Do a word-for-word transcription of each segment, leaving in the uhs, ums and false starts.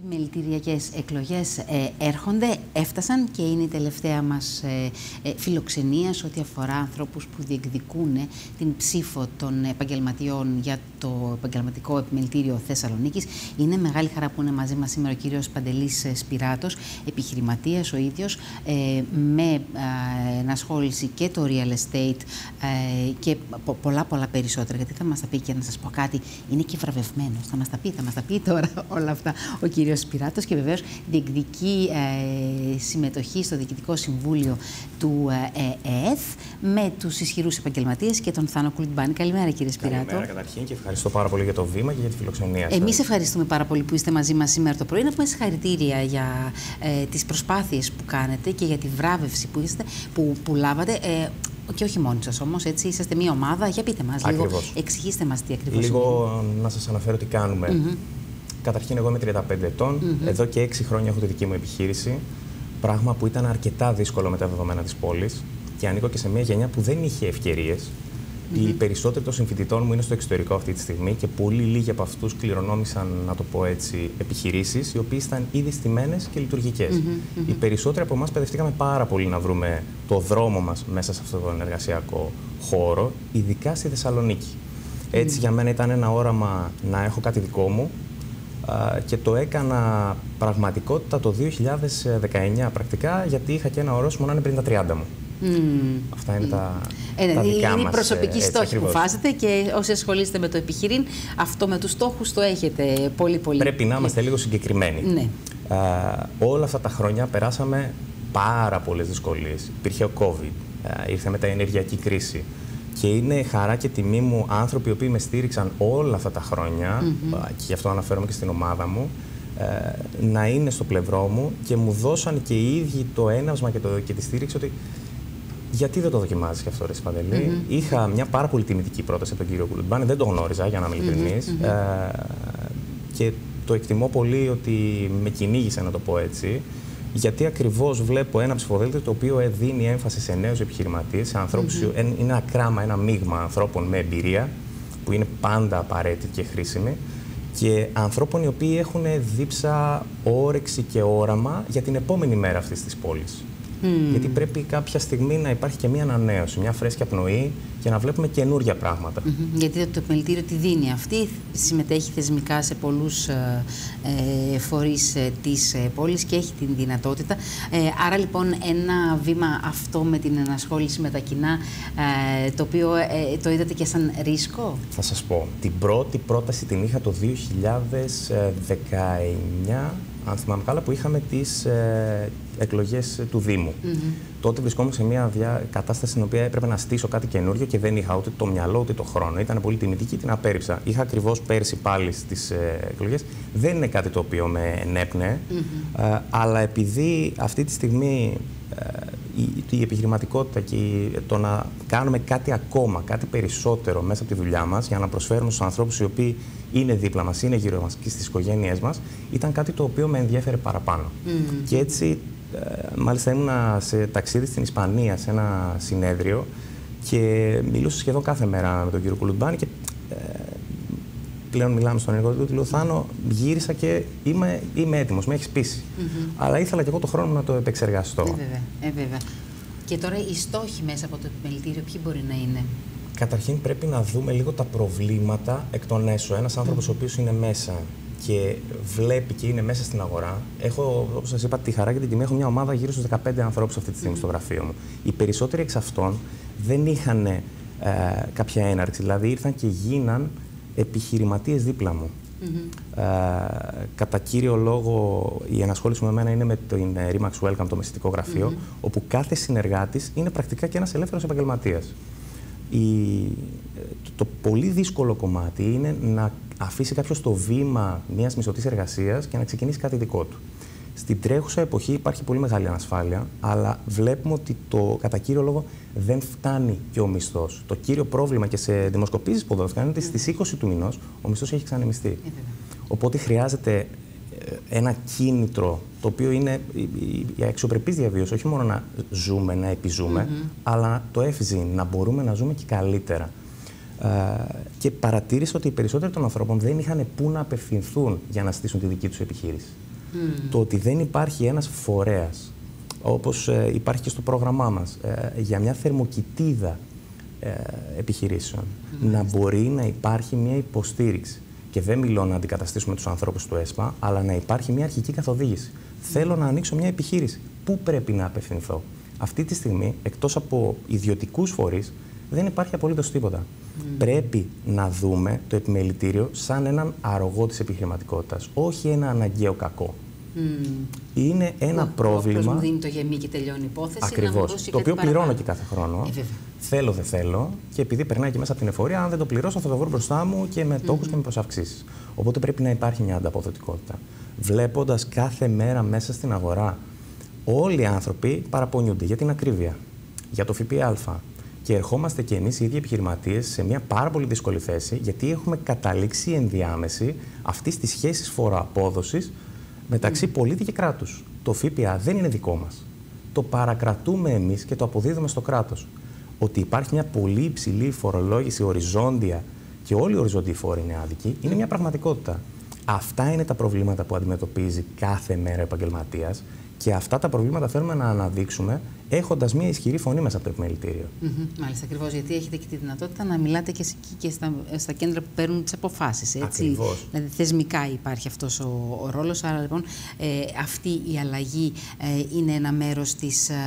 Επιμελητηριακές εκλογές ε, έρχονται, έφτασαν και είναι η τελευταία μας ε, ε, φιλοξενία σε ό,τι αφορά ανθρώπους που διεκδικούν ε, την ψήφο των επαγγελματιών για το επαγγελματικό επιμελητήριο Θεσσαλονίκης. Είναι μεγάλη χαρά που είναι μαζί μας σήμερα ο κύριος Παντελής Σπυράτος, επιχειρηματίας ο ίδιος, ε, με ε, ενασχόληση και το real estate ε, και πο, πολλά πολλά περισσότερα. Γιατί θα μας τα πει, και να σας πω κάτι, είναι και βραβευμένος. Θα μας τα πει, θα μας τα πει τώρα όλα αυτά ο κύριος Σπυράτος, και βεβαίως διεκδικεί ε, συμμετοχή στο Διοικητικό Συμβούλιο του ε, ΕΕΘ με τους ισχυρούς επαγγελματίες και τον Θάνο Κουλτμπάνη. Καλημέρα, κύριε Σπυράτο. Καλημέρα καταρχήν, και ευχαριστώ πάρα πολύ για το βήμα και για τη φιλοξενία σας. Εμείς ευχαριστούμε πάρα πολύ που είστε μαζί μας σήμερα το πρωί. Να πούμε συγχαρητήρια για ε, τις προσπάθειες που κάνετε και για τη βράβευση που, είστε, που, που λάβατε. Ε, Και όχι μόνοι σας όμως, έτσι, είσαστε μια ομάδα. Για πείτε μας λίγο, εξηγήστε μας τι ακριβώς λίγο είναι. Να σας αναφέρω τι κάνουμε. Mm-hmm. Καταρχήν, εγώ είμαι τριάντα πέντε ετών, mm-hmm. εδώ και έξι χρόνια έχω τη δική μου επιχείρηση, πράγμα που ήταν αρκετά δύσκολο με τα δεδομένα της πόλης, και ανήκω και σε μια γενιά που δεν είχε ευκαιρίες. Mm-hmm. Οι περισσότεροι των συμφοιτητών μου είναι στο εξωτερικό αυτή τη στιγμή και πολύ λίγοι από αυτούς κληρονόμησαν, να το πω έτσι, επιχειρήσεις οι οποίες ήταν ήδη στημένες και λειτουργικές. Mm-hmm. Mm-hmm. Οι περισσότεροι από εμάς παιδευτήκαμε πάρα πολύ να βρούμε το δρόμο μας μέσα σε αυτόν τον εργασιακό χώρο, ειδικά στη Θεσσαλονίκη. Έτσι, mm-hmm. για μένα ήταν ένα όραμα να έχω κάτι δικό μου, α, και το έκανα πραγματικότητα το δύο χιλιάδες δεκαεννιά πρακτικά, γιατί είχα και ένα ορόσημο να είναι πριν τα τριάντα μου. Mm. Αυτά είναι mm. τα, ε, τα δικά είναι μας, η προσωπική έτσι, στόχη ακριβώς. που βάζετε, και όσοι ασχολείστε με το επιχειρήν, αυτό με τους στόχους το έχετε πολύ πολύ. Πρέπει να είμαστε λίγο συγκεκριμένοι. Ναι. Α, όλα αυτά τα χρόνια περάσαμε πάρα πολλές δυσκολίες. Υπήρχε ο COVID, α, ήρθε μετά η ενεργειακή κρίση. Και είναι χαρά και τιμή μου άνθρωποι οι οποίοι με στήριξαν όλα αυτά τα χρόνια, mm-hmm. α, και γι' αυτό αναφέρομαι και στην ομάδα μου, α, να είναι στο πλευρό μου, και μου δώσαν και οι ίδιοι το έναυσμα και, το, και τη στήριξη ότι γιατί δεν το δοκιμάζεις και αυτό, ρε Παντελή. Mm-hmm. Είχα μια πάρα πολύ τιμητική πρόταση από τον κύριο Κουλτμπάνη, δεν το γνώριζα, για να είμαι ειλικρινής. Mm-hmm. ε, και το εκτιμώ πολύ ότι με κυνήγησε, να το πω έτσι, γιατί ακριβώς βλέπω ένα ψηφοδέλτιο το οποίο δίνει έμφαση σε νέους επιχειρηματίες, σε ανθρώπους, mm-hmm. είναι ένα κράμα, ένα μείγμα ανθρώπων με εμπειρία, που είναι πάντα απαραίτητη και χρήσιμη, και ανθρώπων οι οποίοι έχουν δίψα, όρεξη και όραμα για την επόμενη μέρα αυτής της πόλης. Mm. Γιατί πρέπει κάποια στιγμή να υπάρχει και μια ανανέωση, μια φρέσκια πνοή, και να βλέπουμε καινούργια πράγματα. Mm-hmm. Γιατί το επιμελητήριο τη δίνει αυτή, συμμετέχει θεσμικά σε πολλούς ε, ε, φορείς ε, της ε, πόλης και έχει την δυνατότητα. Ε, άρα λοιπόν ένα βήμα αυτό με την ενασχόληση με τα κοινά, ε, το οποίο ε, το είδατε και σαν ρίσκο. Θα σας πω, την πρώτη πρόταση την είχα το δύο χιλιάδες δεκαεννιά, αν θυμάμαι καλά, που είχαμε τις ε, εκλογές του Δήμου. Mm-hmm. Τότε βρισκόμουν σε μια δια... κατάσταση στην οποία έπρεπε να στήσω κάτι καινούριο και δεν είχα ούτε το μυαλό ούτε το χρόνο. Ήταν πολύ τιμητική, την απέρριψα. Είχα ακριβώς πέρσι πάλι στις ε, εκλογές. Δεν είναι κάτι το οποίο με ενέπνεε, mm-hmm. ε, αλλά επειδή αυτή τη στιγμή ε, η, η επιχειρηματικότητα και η, το να κάνουμε κάτι ακόμα, κάτι περισσότερο μέσα από τη δουλειά μας, για να προσφέρουμε στους ανθρώπους οι οποίοι είναι δίπλα μας, είναι γύρω μας και στις οικογένειές μας, ήταν κάτι το οποίο με ενδιέφερε παραπάνω. Mm. Και έτσι, ε, μάλιστα ήμουν σε ταξίδι στην Ισπανία, σε ένα συνέδριο, και μιλούσα σχεδόν κάθε μέρα με τον κύριο Κουλτμπάνη, και ε, πλέον μιλάμε στον εργοδότη του, του λέω, Θάνο, γύρισα και είμαι, είμαι έτοιμος, με έχεις πείσει. Mm-hmm. Αλλά ήθελα και εγώ το χρόνο να το επεξεργαστώ. Ε, βέβαια, ε, βέβαια. Και τώρα οι στόχοι μέσα από το επιμελητήριο ποιοι μπορεί να είναι? Καταρχήν πρέπει να δούμε λίγο τα προβλήματα εκ των έσω. Ένας άνθρωπος mm. ο οποίος είναι μέσα και βλέπει και είναι μέσα στην αγορά. Έχω, όπως σας είπα, τη χαρά και την τιμή, έχω μια ομάδα γύρω στους δεκαπέντε ανθρώπους αυτή τη στιγμή mm. στο γραφείο μου. Οι περισσότεροι εξ αυτών δεν είχαν ε, κάποια έναρξη, δηλαδή ήρθαν και γίναν επιχειρηματίες δίπλα μου. Mm-hmm. Ε, κατά κύριο λόγο, η ενασχόληση με εμένα είναι με το Remax Welcome, το μεσητικό γραφείο, mm-hmm. όπου κάθε συνεργάτης είναι πρακτικά και ένας ελεύθερος επαγγελματίας. Η, το, το πολύ δύσκολο κομμάτι είναι να αφήσει κάποιος το βήμα μιας μισθωτής εργασίας και να ξεκινήσει κάτι δικό του. Στην τρέχουσα εποχή υπάρχει πολύ μεγάλη ανασφάλεια, αλλά βλέπουμε ότι το κατά κύριο λόγο δεν φτάνει και ο μισθός. Το κύριο πρόβλημα και σε δημοσκοπήσεις που δόθηκαν είναι ότι στις είκοσι του μηνός ο μισθός έχει ξανεμισθεί. Οπότε χρειάζεται ένα κίνητρο, το οποίο είναι η αξιοπρεπής διαβίωση, όχι μόνο να ζούμε, να επιζούμε, mm-hmm. αλλά το εύζη, να μπορούμε να ζούμε και καλύτερα. Uh, και παρατήρησα ότι οι περισσότεροι των ανθρώπων δεν είχαν πού να απευθυνθούν για να στήσουν τη δική τους επιχείρηση. Mm. Το ότι δεν υπάρχει ένας φορέας, όπως ε, υπάρχει και στο πρόγραμμά μας, ε, για μια θερμοκοιτίδα ε, επιχειρήσεων, mm. να μπορεί να υπάρχει μια υποστήριξη. Και δεν μιλώ να αντικαταστήσουμε τους ανθρώπους του ΕΣΠΑ, αλλά να υπάρχει μια αρχική καθοδήγηση. Mm. Θέλω να ανοίξω μια επιχείρηση. Πού πρέπει να απευθυνθώ? Αυτή τη στιγμή, εκτός από ιδιωτικούς φορείς, δεν υπάρχει απολύτως τίποτα. Mm. Πρέπει να δούμε το επιμελητήριο σαν έναν αρρωγό της επιχειρηματικότητας, όχι ένα αναγκαίο κακό. Mm. Είναι ένα που, πρόβλημα. Που δίνει το γεμί και τελειώνει η υπόθεση. Ακριβώς. Το οποίο πληρώνω και κάθε χρόνο. Ε, θέλω, δεν θέλω. Και επειδή περνάει και μέσα από την εφορία, αν δεν το πληρώσω, θα το βρω μπροστά μου και με τόκους mm-hmm. και με προσαυξήσεις. Οπότε πρέπει να υπάρχει μια ανταποδοτικότητα. Βλέποντας κάθε μέρα μέσα στην αγορά, όλοι οι άνθρωποι παραπονιούνται για την ακρίβεια, για το ΦΠΑ. Και ερχόμαστε και εμείς οι ίδιοι επιχειρηματίες σε μια πάρα πολύ δύσκολη θέση, γιατί έχουμε καταλήξει ενδιάμεση αυτή τη σχέση φοροαπόδοσης μεταξύ mm. πολίτη και κράτους. Το ΦΠΑ δεν είναι δικό μας. Το παρακρατούμε εμείς και το αποδίδουμε στο κράτος. Ότι υπάρχει μια πολύ υψηλή φορολόγηση οριζόντια και όλοι οι οριζόντιοι φόροι είναι άδικοι, είναι μια πραγματικότητα. Αυτά είναι τα προβλήματα που αντιμετωπίζει κάθε μέρα ο επαγγελματίας και αυτά τα προβλήματα θέλουμε να αναδείξουμε έχοντας μια ισχυρή φωνή μέσα από το επιμελητήριο. Mm-hmm. Μάλιστα, ακριβώς, γιατί έχετε και τη δυνατότητα να μιλάτε και, και στα, στα κέντρα που παίρνουν τις αποφάσεις. Έτσι. Ακριβώς. Δηλαδή, θεσμικά υπάρχει αυτός ο, ο ρόλος. Άρα, λοιπόν, ε, αυτή η αλλαγή ε, είναι ένα μέρος της, ε,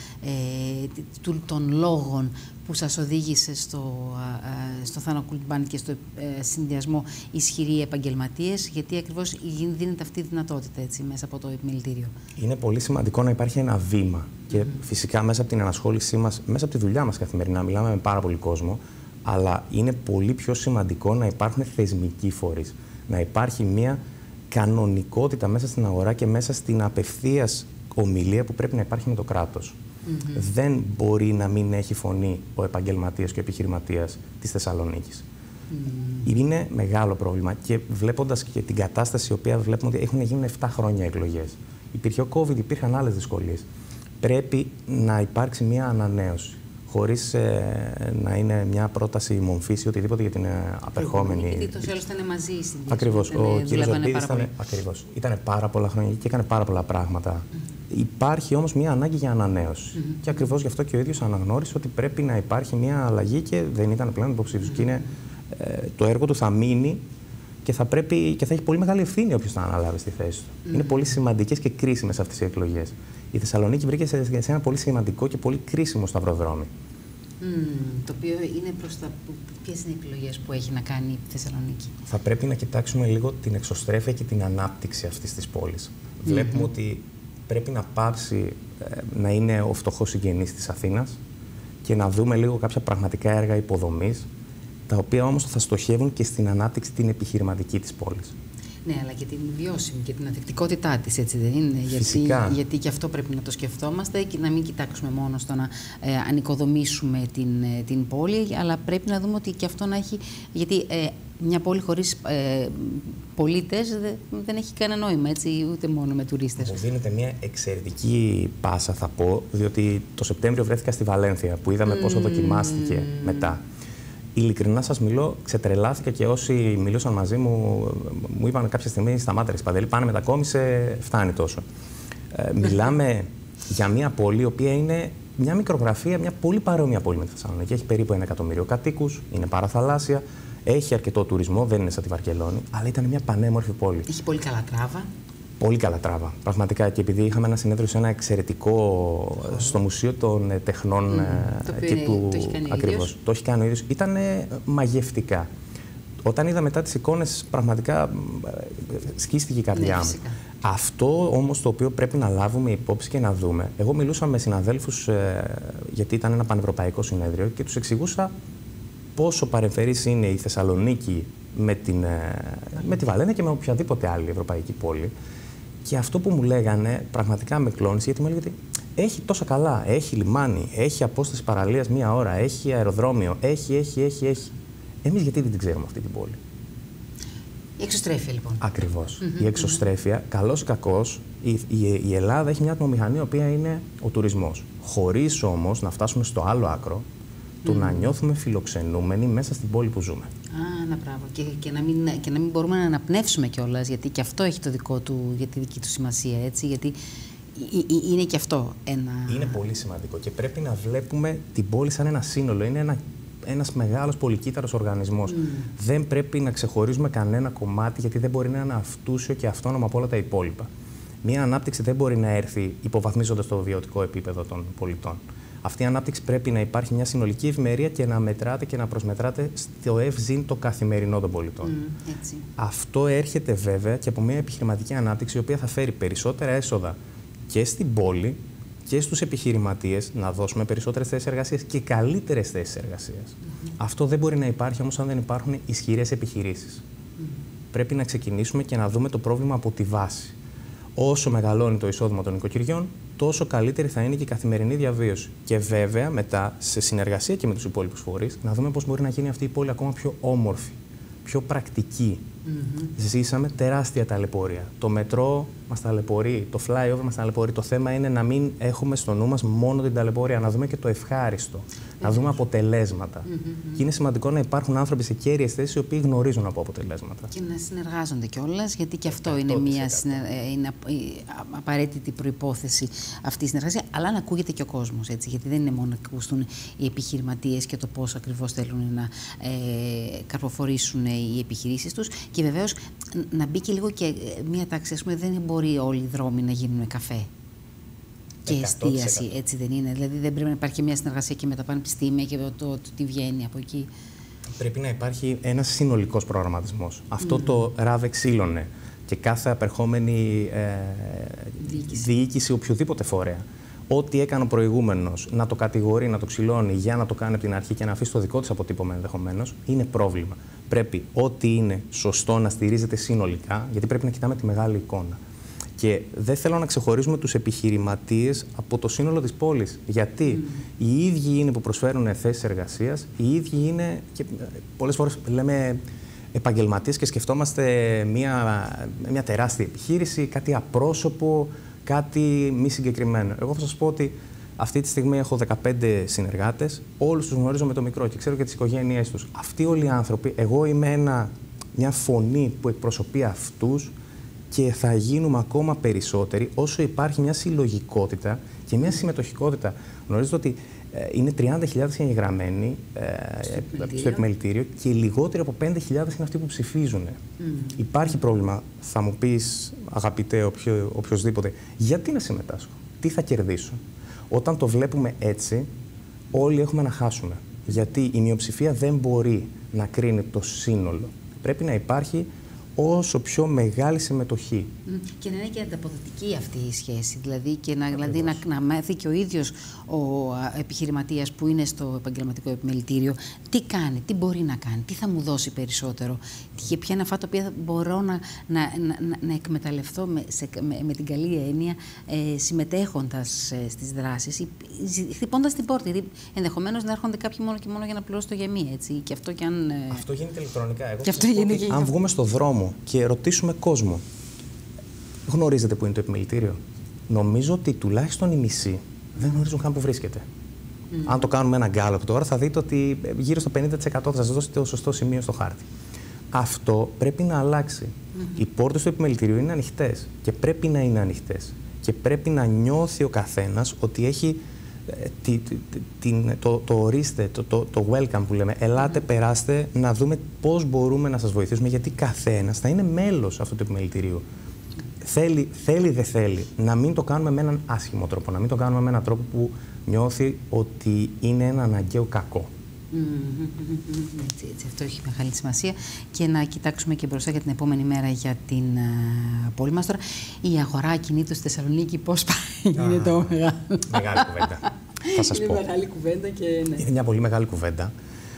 ε, του, των λόγων που σας οδήγησε στο, ε, στο Thana Cult Band και στο ε, συνδυασμό ισχυροί επαγγελματίες, γιατί ακριβώς δίνεται αυτή η δυνατότητα έτσι, μέσα από το επιμελητήριο. Είναι πολύ σημαντικό να υπάρχει ένα βήμα. Και mm-hmm. φυσικά μέσα από την ενασχόλησή μας, μέσα από τη δουλειά μας καθημερινά, μιλάμε με πάρα πολύ κόσμο, αλλά είναι πολύ πιο σημαντικό να υπάρχουν θεσμικοί φορείς. Να υπάρχει μια κανονικότητα μέσα στην αγορά και μέσα στην απευθείας ομιλία που πρέπει να υπάρχει με το κράτος. Mm-hmm. Δεν μπορεί να μην έχει φωνή ο επαγγελματίας και ο επιχειρηματίας της Θεσσαλονίκης. Mm-hmm. Είναι μεγάλο πρόβλημα και βλέποντας και την κατάσταση η οποία βλέπουμε ότι έχουν γίνει επτά χρόνια εκλογές. Υπήρχε ο COVID, υπήρχαν άλλες δυσκολίες. Πρέπει να υπάρξει μια ανανέωση, χωρίς ε, να είναι μια πρόταση μομφής ή οτιδήποτε για την ε, απερχόμενη. Γιατί τόσο άλλως ήταν μαζί οι συνδυασμοί. Ακριβώς. Ο κ. Ζορμπίδης ήταν, ήταν πάρα πολλά χρόνια και έκανε πάρα πολλά πράγματα. Mm-hmm. Υπάρχει όμως μια ανάγκη για ανανέωση. Mm-hmm. Και ακριβώς γι' αυτό και ο ίδιος αναγνώρισε ότι πρέπει να υπάρχει μια αλλαγή και δεν ήταν πλέον υποψήφιος. Mm-hmm. Και είναι, ε, το έργο του θα μείνει και θα, πρέπει, και θα έχει πολύ μεγάλη ευθύνη όποιος θα αναλάβει στη θέση του. Mm-hmm. Είναι πολύ σημαντικές και κρίσιμες αυτές οι εκλογές. Η Θεσσαλονίκη βρήκε σε, σε ένα πολύ σημαντικό και πολύ κρίσιμο σταυροδρόμι. Mm, το οποίο είναι προς τα... Ποιες είναι οι επιλογές που έχει να κάνει η Θεσσαλονίκη? Θα πρέπει να κοιτάξουμε λίγο την εξωστρέφεια και την ανάπτυξη αυτής της πόλης. Mm-hmm. Βλέπουμε ότι πρέπει να πάψει ε, να είναι ο φτωχός συγγενής της Αθήνας και να δούμε λίγο κάποια πραγματικά έργα υποδομής, τα οποία όμως θα στοχεύουν και στην ανάπτυξη την επιχειρηματική της πόλης. Ναι, αλλά και την βιώσιμη και την ανθεκτικότητά της, έτσι δεν είναι? Φυσικά. Γιατί, γιατί και αυτό πρέπει να το σκεφτόμαστε και να μην κοιτάξουμε μόνο στο να ε, ανοικοδομήσουμε την, ε, την πόλη, αλλά πρέπει να δούμε ότι και αυτό να έχει... Γιατί ε, μια πόλη χωρίς ε, πολίτες δε, δεν έχει κανένα νόημα, έτσι, ούτε μόνο με τουρίστες. Μου δίνεται μια εξαιρετική πάσα, θα πω, διότι το Σεπτέμβριο βρέθηκα στη Βαλένθια, που είδαμε mm. πόσο δοκιμάστηκε μετά. Ειλικρινά σας μιλώ, ξετρελάθηκα και όσοι μιλούσαν μαζί μου, μου είπαν κάποια στιγμή σταμάτα ρε Σπαντελή, πάνε μετακόμισε, φτάνει τόσο. Ε, μιλάμε για μια πόλη η οποία είναι μια μικρογραφία, μια πολύ παρόμοια πόλη με τη Θεσσαλονίκη. Έχει περίπου ένα εκατομμύριο κατοίκους, είναι παραθαλάσσια, έχει αρκετό τουρισμό, δεν είναι σαν τη Βαρκελόνη, αλλά ήταν μια πανέμορφη πόλη. Έχει πολύ καλά τράβα. Πολύ καλά τράβα. Πραγματικά. Και επειδή είχαμε ένα συνέδριο σε ένα εξαιρετικό oh. στο Μουσείο των Τεχνών mm. το και του. Το έχει κάνει ακριβώς. Το έχει κάνει ο ίδιος. Ήταν μαγευτικά. Όταν είδα μετά τις εικόνες, πραγματικά σκίστηκε η καρδιά μου. Ναι, αυτό όμως το οποίο πρέπει να λάβουμε υπόψη και να δούμε. Εγώ μιλούσα με συναδέλφους, γιατί ήταν ένα πανευρωπαϊκό συνέδριο, και τους εξηγούσα πόσο παρεμφερής είναι η Θεσσαλονίκη με, την, με τη Βαλένθια και με οποιαδήποτε άλλη ευρωπαϊκή πόλη. Και αυτό που μου λέγανε πραγματικά με κλώνησε, γιατί μου έλεγε ότι έχει τόσα καλά. Έχει λιμάνι, έχει απόσταση παραλίας μία ώρα, έχει αεροδρόμιο, έχει, έχει, έχει, έχει. Εμείς γιατί δεν την ξέρουμε αυτή την πόλη? Η εξωστρέφεια, λοιπόν. Ακριβώς. Mm-hmm, η εξωστρέφεια, mm-hmm. καλώς ή κακώς, η, η, η Ελλάδα έχει μια ατμομηχανή, η οποία είναι ο τουρισμός. Χωρίς όμως να φτάσουμε στο άλλο άκρο, του mm. να νιώθουμε φιλοξενούμενοι μέσα στην πόλη που ζούμε. Α, Ένα πράγμα. Και, και, να μην, και να μην μπορούμε να αναπνεύσουμε κιόλας, γιατί και αυτό έχει το δικό του, για τη δική του σημασία, έτσι, γιατί είναι και αυτό ένα... Είναι πολύ σημαντικό και πρέπει να βλέπουμε την πόλη σαν ένα σύνολο. Είναι ένα, ένας μεγάλος πολυκύτταρος οργανισμός. Mm. Δεν πρέπει να ξεχωρίζουμε κανένα κομμάτι, γιατί δεν μπορεί να είναι αυτούσιο και αυτόνομο από όλα τα υπόλοιπα. Μία ανάπτυξη δεν μπορεί να έρθει υποβαθμίζοντας το βιωτικό επίπεδο των πολιτών. Αυτή η ανάπτυξη πρέπει να υπάρχει μια συνολική ευημερία και να μετράτε και να προσμετράτε στο ευζήν το καθημερινό των πολιτών. Mm, έτσι. Αυτό έρχεται βέβαια και από μια επιχειρηματική ανάπτυξη, η οποία θα φέρει περισσότερα έσοδα και στην πόλη και στους επιχειρηματίες, να δώσουμε περισσότερες θέσεις εργασίας και καλύτερες θέσεις εργασίας. Mm-hmm. Αυτό δεν μπορεί να υπάρχει όμως αν δεν υπάρχουν ισχυρές επιχειρήσεις. Mm-hmm. Πρέπει να ξεκινήσουμε και να δούμε το πρόβλημα από τη βάση. Όσο μεγαλώνει το εισόδημα των νοικοκυριών, τόσο καλύτερη θα είναι και η καθημερινή διαβίωση. Και βέβαια, μετά, σε συνεργασία και με τους υπόλοιπους φορείς, να δούμε πώς μπορεί να γίνει αυτή η πόλη ακόμα πιο όμορφη, πιο πρακτική. Mm-hmm. Ζήσαμε τεράστια ταλαιπωρία. Το μετρό μας ταλαιπωρεί, το flyover μας ταλαιπωρεί. Το θέμα είναι να μην έχουμε στο νου μας μόνο την ταλαιπωρία, να δούμε και το ευχάριστο, mm-hmm. να δούμε αποτελέσματα. Mm-hmm. Και είναι σημαντικό να υπάρχουν άνθρωποι σε κέρυες θέσεις οι οποίοι γνωρίζουν από αποτελέσματα. Και να συνεργάζονται κιόλας, γιατί και αυτό είναι μια είναι απαραίτητη προϋπόθεση αυτή η συνεργασία, αλλά να ακούγεται και ο κόσμος, έτσι, γιατί δεν είναι μόνο να ακούσουν οι επιχειρηματίες και το πώς ακριβώς θέλουν να ε, καρποφορήσουν οι επιχειρήσεις τους. Και βεβαίως να μπει και λίγο και μια τάξη, ας πούμε, δεν μπορεί όλοι οι δρόμοι να γίνουν καφέ και εστίαση, έτσι δεν είναι? Δηλαδή δεν πρέπει να υπάρχει και μια συνεργασία και με τα πανεπιστήμια και το, το, το τι βγαίνει από εκεί. Πρέπει να υπάρχει ένας συνολικός προγραμματισμός. Αυτό mm. το ράβε ξύλωνε και κάθε απερχόμενη ε, διοίκηση. διοίκηση οποιοδήποτε φορέα. Ό,τι έκανε ο προηγούμενος να το κατηγορεί, να το ξυλώνει για να το κάνει από την αρχή και να αφήσει το δικό της αποτύπωμα ενδεχομένως, είναι πρόβλημα. Πρέπει ό,τι είναι σωστό να στηρίζεται συνολικά, γιατί πρέπει να κοιτάμε τη μεγάλη εικόνα. Και δεν θέλω να ξεχωρίζουμε τους επιχειρηματίες από το σύνολο της πόλης. Γιατί mm. οι ίδιοι είναι που προσφέρουν θέσεις εργασίας, οι ίδιοι είναι, και πολλές φορές λέμε επαγγελματίες και σκεφτόμαστε μια, μια τεράστια επιχείρηση, κάτι απρόσωπο, κάτι μη συγκεκριμένο. Εγώ θα σας πω ότι αυτή τη στιγμή έχω δεκαπέντε συνεργάτες, όλους τους γνωρίζω με το μικρό και ξέρω και τις οικογένειές τους. Αυτοί όλοι οι άνθρωποι, εγώ είμαι ένα, μια φωνή που εκπροσωπεί αυτούς και θα γίνουμε ακόμα περισσότεροι όσο υπάρχει μια συλλογικότητα και μια συμμετοχικότητα. Γνωρίζετε ότι ε, είναι τριάντα χιλιάδες εγγεγραμμένοι ε, στο επιμελητήριο και λιγότεροι από πέντε χιλιάδες είναι αυτοί που ψηφίζουν. Mm. Υπάρχει πρόβλημα, θα μου πεις, αγαπητέ, οποιο, οποιοσδήποτε, γιατί να συμμετάσχω, τι θα κερδίσω? Όταν το βλέπουμε έτσι, όλοι έχουμε να χάσουμε. Γιατί η μειοψηφία δεν μπορεί να κρίνει το σύνολο. Πρέπει να υπάρχει όσο πιο μεγάλη συμμετοχή. Και να είναι και ανταποδοτική αυτή η σχέση. Δηλαδή, και να, δηλαδή να, να μάθει και ο ίδιος ο επιχειρηματίας που είναι στο επαγγελματικό επιμελητήριο τι κάνει, τι μπορεί να κάνει, τι θα μου δώσει περισσότερο, και ποια είναι αυτά τα οποία μπορώ να, να, να, να εκμεταλλευτώ με, σε, με, με την καλή έννοια, ε, συμμετέχοντας ε, στις δράσεις, χτυπώντας την πόρτα. Γιατί ενδεχομένως να έρχονται κάποιοι μόνο και μόνο για να πληρώσουν το γεμί. Έτσι. Και αυτό, και αν, ε... αυτό γίνεται ηλεκτρονικά. Εγώ και αυτό γίνεται και... Αν βγούμε στο δρόμο και ρωτήσουμε κόσμο, γνωρίζετε που είναι το επιμελητήριο? Νομίζω ότι τουλάχιστον οι μισοί δεν γνωρίζουν καν που βρίσκεται. Mm. Αν το κάνουμε ένα γκάλωπ τώρα, θα δείτε ότι γύρω στο πενήντα τοις εκατό θα σας δώσει το σωστό σημείο στο χάρτη. Αυτό πρέπει να αλλάξει. Mm. Οι πόρτες του επιμελητηρίου είναι ανοιχτές και πρέπει να είναι ανοιχτές. Και πρέπει να νιώθει ο καθένας ότι έχει τη, τη, τη, το, το ορίστε, το, το, το welcome που λέμε. Ελάτε, mm. περάστε, να δούμε πώς μπορούμε να σας βοηθήσουμε, γιατί καθένας θα είναι μέλος αυτού του επιμελητηρίου. Mm. Θέλει, θέλει, δεν θέλει, να μην το κάνουμε με έναν άσχημο τρόπο, να μην το κάνουμε με έναν τρόπο που νιώθει ότι είναι ένα αναγκαίο κακό. Mm-hmm. Έτσι, έτσι, αυτό έχει μεγάλη σημασία. Και να κοιτάξουμε και μπροστά για την επόμενη μέρα για την uh, πόλη μας. Τώρα, η αγορά ακινήτου στη Θεσσαλονίκη πώς πάει? Είναι το μεγάλο. Μεγάλη κουβέντα. Θα σας είναι πω. μεγάλη κουβέντα και ναι. Είναι μια πολύ μεγάλη κουβέντα,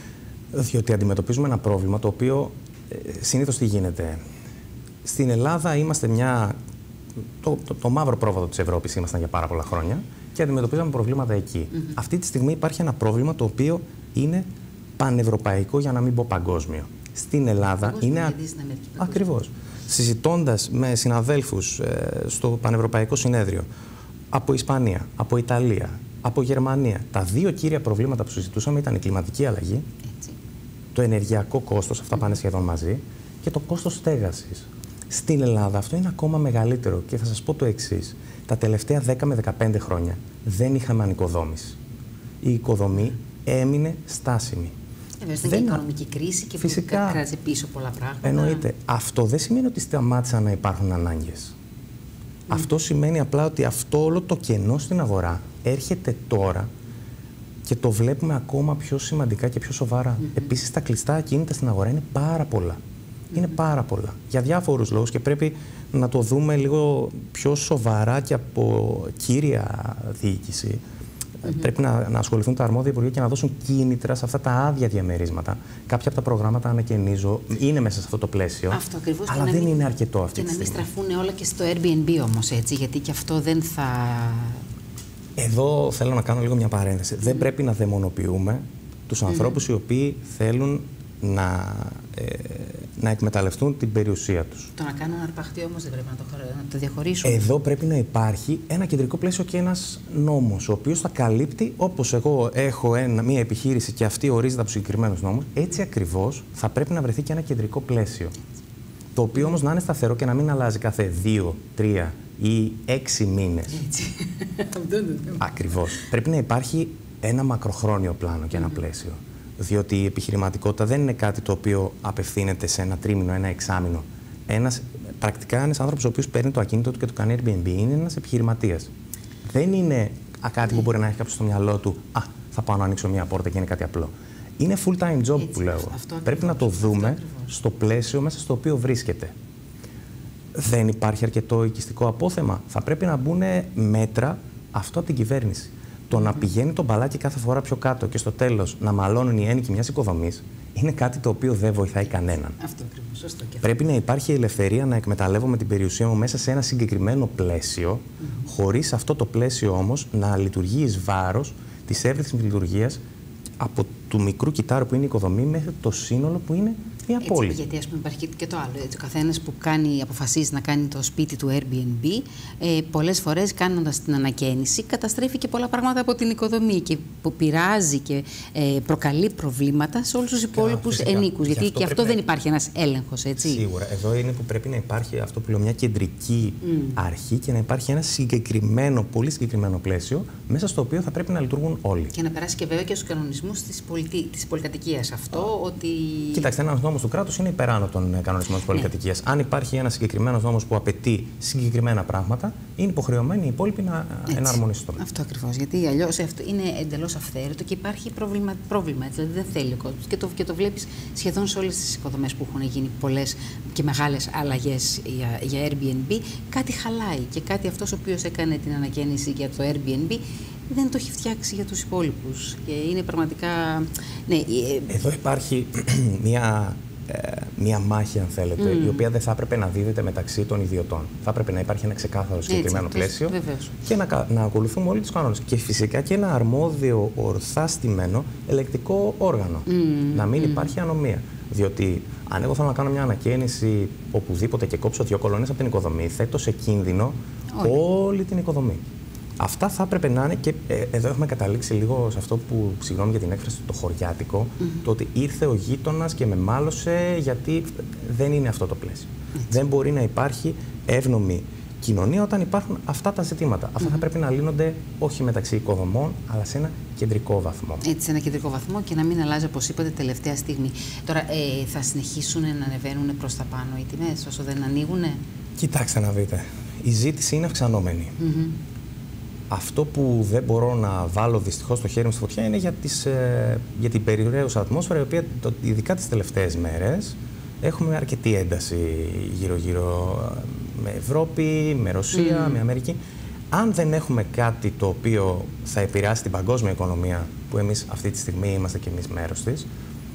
διότι αντιμετωπίζουμε ένα πρόβλημα το οποίο ε, συνήθως τι γίνεται. Στην Ελλάδα είμαστε μια... Το, το, το μαύρο πρόβατο της Ευρώπης ήμασταν για πάρα πολλά χρόνια και αντιμετωπίζαμε προβλήματα εκεί. Mm-hmm. Αυτή τη στιγμή υπάρχει ένα πρόβλημα το οποίο είναι πανευρωπαϊκό, για να μην πω παγκόσμιο. Στην Ελλάδα παγκόσμιο, είναι. Ακριβώς. Συζητώντας με συναδέλφους ε, στο Πανευρωπαϊκό Συνέδριο από Ισπανία, από Ιταλία, από Γερμανία, τα δύο κύρια προβλήματα που συζητούσαμε ήταν η κλιματική αλλαγή. Έτσι. το ενεργειακό κόστος, αυτά πάνε σχεδόν μαζί, και το κόστος στέγασης. Στην Ελλάδα αυτό είναι ακόμα μεγαλύτερο και θα σας πω το εξής. Τα τελευταία δέκα με δεκαπέντε χρόνια δεν είχαμε ανοικοδόμηση. Η οικοδομή έμεινε στάσιμη. Βέβαια, ήταν και η οικονομική κρίση και φυσικά κράτησε πίσω πολλά πράγματα. Εννοείται. Αυτό δεν σημαίνει ότι σταμάτησαν να υπάρχουν ανάγκες. Mm. Αυτό σημαίνει απλά ότι αυτό όλο το κενό στην αγορά έρχεται τώρα και το βλέπουμε ακόμα πιο σημαντικά και πιο σοβαρά. Mm-hmm. Επίσης, τα κλειστά ακίνητα στην αγορά είναι πάρα πολλά. Mm-hmm. Είναι πάρα πολλά. Για διάφορους λόγους και πρέπει να το δούμε λίγο πιο σοβαρά και από κύρια διοίκηση. Mm-hmm. Πρέπει να, να ασχοληθούν τα αρμόδια υπουργεία και να δώσουν κίνητρα σε αυτά τα άδεια διαμερίσματα. Κάποια από τα προγράμματα, ανακαινίζω, είναι μέσα σε αυτό το πλαίσιο. Αυτό ακριβώς. Αλλά δεν είναι αρκετό αυτή τη στιγμή. Και να μην στραφούν όλα και στο Airbnb όμως, έτσι, γιατί και αυτό δεν θα. Εδώ θέλω να κάνω λίγο μια παρένθεση. Mm. Δεν πρέπει να δαιμονοποιούμε τους mm. ανθρώπους οι οποίοι θέλουν να, ε, να εκμεταλλευτούν την περιουσία τους. Το να κάνουν αρπαχτή όμως δεν πρέπει να το, να το διαχωρίσουμε. Εδώ πρέπει να υπάρχει ένα κεντρικό πλαίσιο και ένας νόμος, ο οποίος θα καλύπτει, όπως εγώ έχω ένα, μια επιχείρηση και αυτή ορίζεται από συγκεκριμένους νόμους, έτσι ακριβώς θα πρέπει να βρεθεί και ένα κεντρικό πλαίσιο. Το οποίο όμως να είναι σταθερό και να μην αλλάζει κάθε δύο, τρία ή έξι μήνες. Έτσι. Ακριβώς. Πρέπει να υπάρχει ένα μακροχρόνιο πλάνο και ένα mm-hmm. πλαίσιο. Διότι η επιχειρηματικότητα δεν είναι κάτι το οποίο απευθύνεται σε ένα τρίμηνο, ένα εξάμηνο. Ένας, πρακτικά ένας άνθρωπος ο οποίος παίρνει το ακίνητο του και το κάνει Airbnb είναι ένας επιχειρηματίας. Δεν είναι α, κάτι που μπορεί να έχει κάποιος στο μυαλό του, α, θα πάω να ανοίξω μια πόρτα και είναι κάτι απλό. Είναι full-time job έτσι, που λέω. Αυτό, αυτό πρέπει να το δούμε στο πλαίσιο μέσα στο οποίο βρίσκεται. Δεν υπάρχει αρκετό οικιστικό απόθεμα. Θα πρέπει να μπουν μέτρα αυτό από την κυβέρνηση. Το mm-hmm. να πηγαίνει το μπαλάκι κάθε φορά πιο κάτω και στο τέλος να μαλώνουν οι ένοικοι μιας οικοδομής είναι κάτι το οποίο δεν βοηθάει κανέναν. Αυτό ακριβώς. Σωστό και πρέπει να υπάρχει η ελευθερία να εκμεταλλεύομαι την περιουσία μου μέσα σε ένα συγκεκριμένο πλαίσιο, mm-hmm. χωρίς αυτό το πλαίσιο όμως να λειτουργεί εις βάρος της εύρυθμης λειτουργίας από του μικρού κυτάρου που είναι η οικοδομή μέχρι το σύνολο που είναι μια έτσι, πόλη. Γιατί ας πούμε υπάρχει και το άλλο. Έτσι, ο καθένας που κάνει, αποφασίζει να κάνει το σπίτι του Airbnb, ε, πολλές φορές κάνοντας την ανακαίνιση, καταστρέφει και πολλά πράγματα από την οικοδομή και που πειράζει και ε, προκαλεί προβλήματα σε όλους τους υπόλοιπους ενίκους. Γιατί και αυτό δεν υπάρχει ένας έλεγχος, έτσι. Σίγουρα. Εδώ είναι που πρέπει να υπάρχει αυτό που λέω μια κεντρική mm. αρχή και να υπάρχει ένα συγκεκριμένο, πολύ συγκεκριμένο πλαίσιο μέσα στο οποίο θα πρέπει να λειτουργούν όλοι. Και να περάσει και βέβαια και στους κανονισμούς της, πολιτι... της πολυκατοικίας αυτό, ότι. Κοιτάξτε, ένας νόμος του κράτους είναι υπεράνω των κανονισμών της πολυκατοικίας. Ναι. Αν υπάρχει ένας συγκεκριμένος νόμος που απαιτεί συγκεκριμένα πράγματα, είναι υποχρεωμένοι οι υπόλοιποι να έτσι. εναρμονιστούν. Αυτό ακριβώς. Γιατί αλλιώς αυτό είναι εντελώς αυθαίρετο και υπάρχει πρόβλημα. πρόβλημα έτσι, δηλαδή δεν θέλει ο κόσμος. Και το, και το βλέπεις σχεδόν σε όλες τις οικοδομές που έχουν γίνει πολλές και μεγάλες αλλαγές για, για Airbnb. Κάτι χαλάει και κάτι αυτός ο οποίος έκανε την ανακαίνιση για το Airbnb δεν το έχει φτιάξει για τους υπόλοιπους. Και είναι πραγματικά. Ναι, εδώ υπάρχει μια. Ε, μία μάχη, αν θέλετε, mm. η οποία δεν θα έπρεπε να δίδεται μεταξύ των ιδιωτών. Θα έπρεπε να υπάρχει ένα ξεκάθαρο συγκεκριμένο έτσι, πλαίσιο βεβαίως. Και να, να ακολουθούμε όλοι τους κανόνες. Και φυσικά και ένα αρμόδιο, ορθά στημένο ελεκτικό όργανο. Mm. Να μην mm. υπάρχει ανομία. Διότι αν εγώ θέλω να κάνω μια ανακαίνιση οπουδήποτε και κόψω δύο κολόνες από την οικοδομή, θέτω σε κίνδυνο όλη, όλη την οικοδομή. Αυτά θα έπρεπε να είναι και ε, εδώ έχουμε καταλήξει λίγο σε αυτό που, συγγνώμη για την έκφραση, το χωριάτικο, mm-hmm. το ότι ήρθε ο γείτονας και με μάλωσε γιατί δεν είναι αυτό το πλαίσιο. Mm-hmm. Δεν μπορεί να υπάρχει εύνομη κοινωνία όταν υπάρχουν αυτά τα ζητήματα. Mm-hmm. Αυτά θα πρέπει να λύνονται όχι μεταξύ οικοδομών, αλλά σε ένα κεντρικό βαθμό. Έτσι, σε ένα κεντρικό βαθμό και να μην αλλάζει, όπως είπατε, τελευταία στιγμή. Τώρα, ε, θα συνεχίσουν να ανεβαίνουν προς τα πάνω οι τιμές όσο δεν ανοίγουνε? Κοιτάξτε να δείτε. Η ζήτηση είναι αυξανόμενη. Mm-hmm. Αυτό που δεν μπορώ να βάλω δυστυχώς το χέρι μου στη φωτιά είναι για, τις, ε, για την περιουραίουσα ατμόσφαιρα, η οποία το, ειδικά τις τελευταίες μέρες έχουμε αρκετή ένταση γύρω-γύρω με Ευρώπη, με Ρωσία, mm. με Αμερική. Αν δεν έχουμε κάτι το οποίο θα επηρεάσει την παγκόσμια οικονομία, που εμείς αυτή τη στιγμή είμαστε και εμείς μέρος της,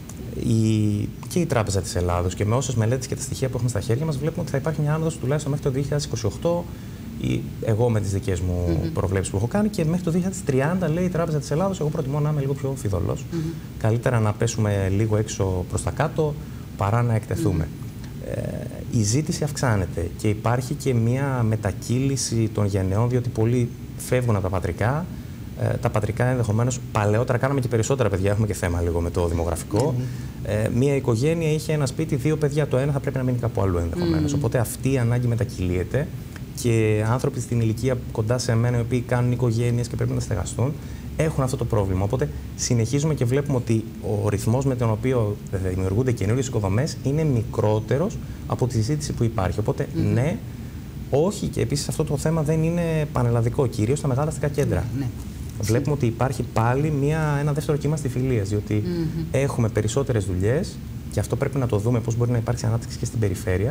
η, και η Τράπεζα της Ελλάδος και με όσες μελέτες και τα στοιχεία που έχουμε στα χέρια μας, βλέπουμε ότι θα υπάρχει μια άνοδος τουλάχιστον μέχρι το δύο χιλιάδες είκοσι οκτώ. Ή εγώ με τις δικές μου mm-hmm. προβλέψεις που έχω κάνει και μέχρι το δύο χιλιάδες τριάντα λέει η Τράπεζα της Ελλάδος, εγώ προτιμώ να είμαι λίγο πιο φιδωλός. Mm-hmm. Καλύτερα να πέσουμε λίγο έξω προς τα κάτω παρά να εκτεθούμε. Mm-hmm. Ε, η ζήτηση αυξάνεται και υπάρχει και μια μετακύληση των γενεών, διότι πολλοί φεύγουν από τα πατρικά, Ε, τα πατρικά ενδεχομένως παλαιότερα κάναμε και περισσότερα παιδιά. Έχουμε και θέμα λίγο με το δημογραφικό. Mm-hmm. Ε, μία οικογένεια είχε ένα σπίτι, δύο παιδιά. Το ένα θα πρέπει να μείνει κάπου αλλού ενδεχομένως. Mm-hmm. Οπότε αυτή η ανάγκη μετακυλίεται και άνθρωποι στην ηλικία κοντά σε εμένα, οι οποίοι κάνουν οικογένειες και πρέπει να στεγαστούν, έχουν αυτό το πρόβλημα. Οπότε συνεχίζουμε και βλέπουμε ότι ο ρυθμός με τον οποίο δημιουργούνται καινούριες οικοδομές είναι μικρότερος από τη συζήτηση που υπάρχει. Οπότε mm-hmm. ναι, όχι, και επίσης αυτό το θέμα δεν είναι πανελλαδικό, κυρίως στα μεγάλα αστικά κέντρα. Mm-hmm. Βλέπουμε ότι υπάρχει πάλι μια, ένα δεύτερο κύμα στη φιλίας, διότι mm-hmm. έχουμε περισσότερες δουλειές και αυτό πρέπει να το δούμε πώς μπορεί να υπάρξει ανάπτυξη και στην περιφέρεια,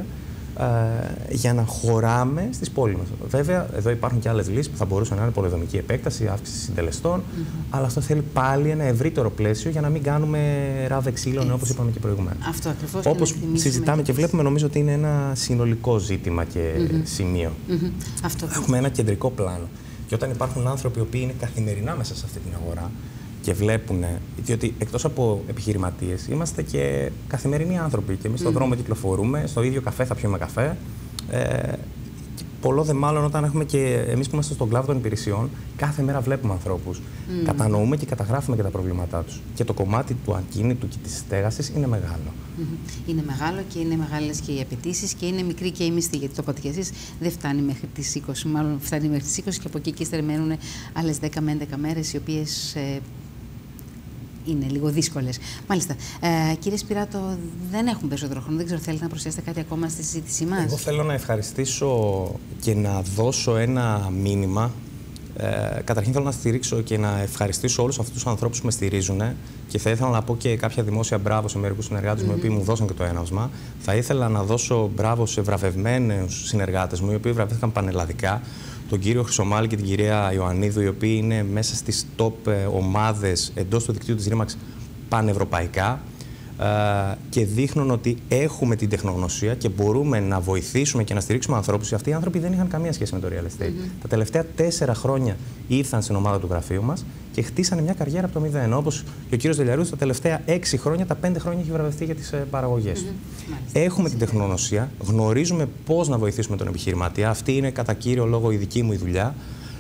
ε, για να χωράμε στις πόλεις μας. Βέβαια, εδώ υπάρχουν και άλλες λύσεις που θα μπορούσαν να είναι πολεοδομική επέκταση, αύξηση συντελεστών, mm-hmm. αλλά αυτό θέλει πάλι ένα ευρύτερο πλαίσιο για να μην κάνουμε ράβε ξύλων, όπως είπαμε και προηγουμένως. Αυτό ακριβώς. Όπως συζητάμε και βλέπουμε, νομίζω ότι είναι ένα συνολικό ζήτημα και mm-hmm. σημείο. Mm-hmm. Αυτό. Έχουμε ένα κεντρικό πλάνο. Και όταν υπάρχουν άνθρωποι οι οποίοι είναι καθημερινά μέσα σε αυτή την αγορά και βλέπουν, διότι εκτός από επιχειρηματίες είμαστε και καθημερινοί άνθρωποι και εμείς στον mm. δρόμο κυκλοφορούμε, στο ίδιο καφέ θα πιούμε καφέ. Ε, και πολλό δε μάλλον όταν έχουμε και εμείς που είμαστε στον κλάδο των υπηρεσιών, κάθε μέρα βλέπουμε ανθρώπους. Mm. Κατανοούμε και καταγράφουμε και τα προβλήματά τους. Και το κομμάτι του ακίνητου και της στέγασης είναι μεγάλο. Mm-hmm. Είναι μεγάλο και είναι μεγάλες και οι απαιτήσεις και είναι μικρή και η μισθή. Γιατί το είπατε και εσείς, δεν φτάνει μέχρι τις είκοσι, μάλλον φτάνει μέχρι τις είκοσι και από εκεί και ύστερα μένουν άλλες δέκα με έντεκα μέρες, οι οποίες ε, είναι λίγο δύσκολες. Μάλιστα. Ε, κύριε Σπυράτο, δεν έχουμε περισσότερο χρόνο. Δεν ξέρω, θέλετε να προσθέσετε κάτι ακόμα στη συζήτησή μας? Εγώ θέλω να ευχαριστήσω και να δώσω ένα μήνυμα. Ε, καταρχήν θέλω να στηρίξω και να ευχαριστήσω όλους αυτούς τους ανθρώπους που με στηρίζουν και θα ήθελα να πω και κάποια δημόσια μπράβο σε μερικούς συνεργάτες mm-hmm. μου, οι οποίοι μου δώσαν και το έναυσμα. Θα ήθελα να δώσω μπράβο σε βραβευμένους συνεργάτες μου, οι οποίοι βραβεύτηκαν πανελλαδικά, τον κύριο Χρυσομάλη και την κυρία Ιωαννίδου, οι οποίοι είναι μέσα στις top ομάδες εντός του δικτύου της RE/MAX πανευρωπαϊκά. Uh, και δείχνουν ότι έχουμε την τεχνογνωσία και μπορούμε να βοηθήσουμε και να στηρίξουμε ανθρώπους. Αυτοί οι άνθρωποι δεν είχαν καμία σχέση με το real estate. Mm-hmm. Τα τελευταία τέσσερα χρόνια ήρθαν στην ομάδα του γραφείου μας και χτίσανε μια καριέρα από το μηδέν. Όπως και ο κύριος Δελιαρούδης τα τελευταία έξι χρόνια, τα πέντε χρόνια έχει βραβευτεί για τις uh, παραγωγές του. Mm-hmm. Έχουμε την τεχνογνωσία, γνωρίζουμε πώς να βοηθήσουμε τον επιχειρηματία. Αυτή είναι κατά κύριο λόγο η δική μου η δουλειά.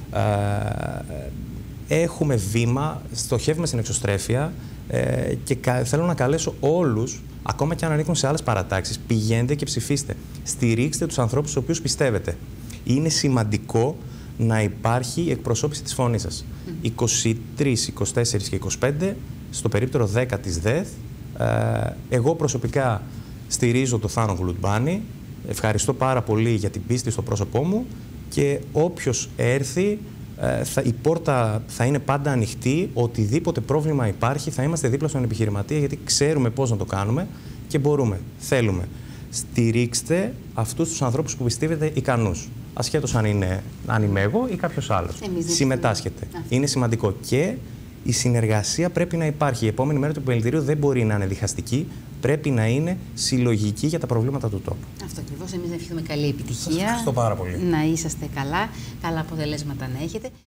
Uh, έχουμε βήμα, στοχεύουμε στην εξωστρέφεια. Ε, και θέλω να καλέσω όλους, ακόμα και αν ανήκουν σε άλλες παρατάξεις, πηγαίνετε και ψηφίστε. Στηρίξτε τους ανθρώπους στους οποίους πιστεύετε. Είναι σημαντικό να υπάρχει η εκπροσώπηση της φωνής σας. Mm. είκοσι τρεις, είκοσι τέσσερις και είκοσι πέντε, στο περίπτερο δέκα της ΔΕΘ, ε, εγώ προσωπικά στηρίζω το Θάνο Γλουτμπάνη. Ευχαριστώ πάρα πολύ για την πίστη στο πρόσωπό μου και όποιος έρθει, Θα, η πόρτα θα είναι πάντα ανοιχτή. Οτιδήποτε πρόβλημα υπάρχει, θα είμαστε δίπλα στον επιχειρηματία, γιατί ξέρουμε πώς να το κάνουμε και μπορούμε, θέλουμε. Στηρίξτε αυτούς τους ανθρώπους που πιστεύετε ικανούς. Ασχέτως αν, είναι, αν είμαι εγώ ή κάποιος άλλος. Συμμετάσχετε. Α. Είναι σημαντικό. Και η συνεργασία πρέπει να υπάρχει. Η επόμενη μέρα του επιμελητηρίου δεν μπορεί να είναι διχαστική. Πρέπει να είναι συλλογική για τα προβλήματα του τόπου. Αυτό ακριβώς. Εμείς να ευχηθούμε καλή επιτυχία. Σας ευχαριστώ πάρα πολύ. Να είσαστε καλά, καλά αποτελέσματα να έχετε.